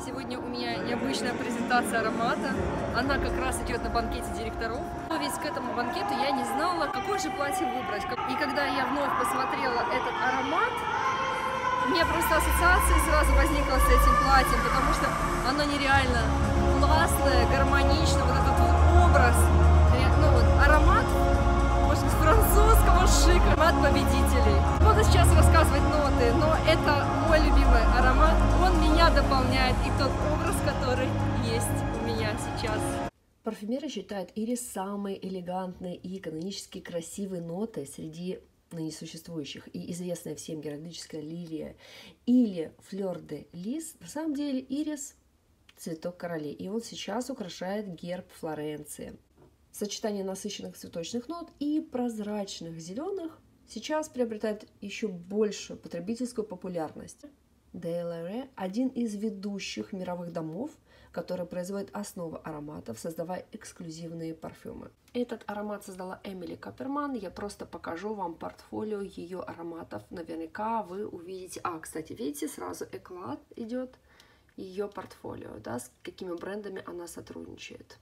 Сегодня у меня необычная презентация аромата. Она как раз идет на банкете директоров. Но ведь к этому банкету я не знала, какое же платье выбрать. И когда я вновь посмотрела этот аромат, у меня просто ассоциация сразу возникла с этим платьем, потому что оно нереально классное, гармоничное, вот этот вот образ. Ну вот, аромат, может быть, французского шика, аромат победителей. Буду сейчас рассказывать ноты, но это мой любимый аромат, он меня дополняет, и тот образ, который есть у меня сейчас. Парфюмеры считают ирис самой элегантной и канонически красивой нотой среди ныне существующих, и известная всем геральдическая лилия или флёр-де-лис. На самом деле ирис — цветок королей, и он сейчас украшает герб Флоренции. Сочетание насыщенных цветочных нот и прозрачных зеленых сейчас приобретает еще большую потребительскую популярность. De La Rue – один из ведущих мировых домов, который производит основы ароматов, создавая эксклюзивные парфюмы. Этот аромат создала Эмили Копперман. Я просто покажу вам портфолио ее ароматов. Наверняка вы увидите... Кстати, видите, сразу Эклад идет ее портфолио, да, с какими брендами она сотрудничает.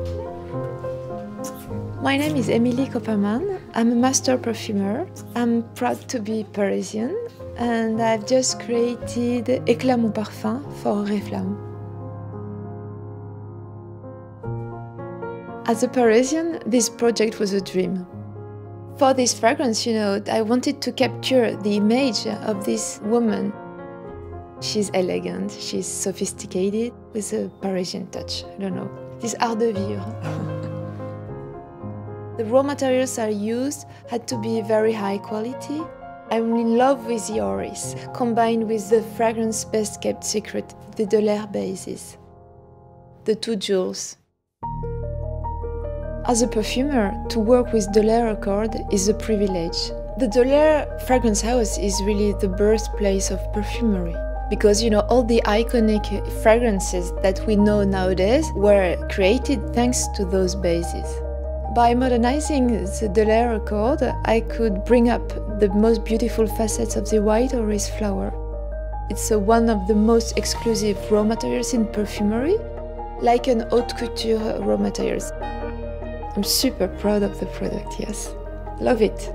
My name is Emily Copperman. I'm a master perfumer. I'm proud to be Parisian, and I've just created Éclat mon parfum for Oriflamme. As a Parisian, this project was a dream. For this fragrance, I wanted to capture the image of this woman. She's elegant, she's sophisticated, with a Parisian touch. I don't know. This art de vivre. The raw materials I used had to be very high quality. I'm in love with the Oris, combined with the fragrance best kept secret, the Delaire bases. The two jewels. As a perfumer, to work with Delaire Accord is a privilege. The Delaire fragrance house is really the birthplace of perfumery. Because, all the iconic fragrances that we know nowadays were created thanks to those bases. By modernizing the Delaire Accord, I could bring up the most beautiful facets of the white orris flower. It's one of the most exclusive raw materials in perfumery, like an haute couture raw materials. I'm super proud of the product, yes. Love it.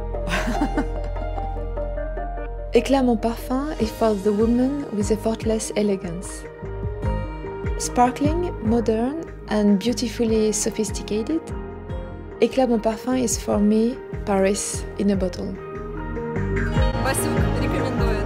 Éclat mon parfum is for the woman with effortless elegance. Sparkling, modern, and beautifully sophisticated, Éclat mon parfum is for me Paris in a bottle. Васюк рекомендует.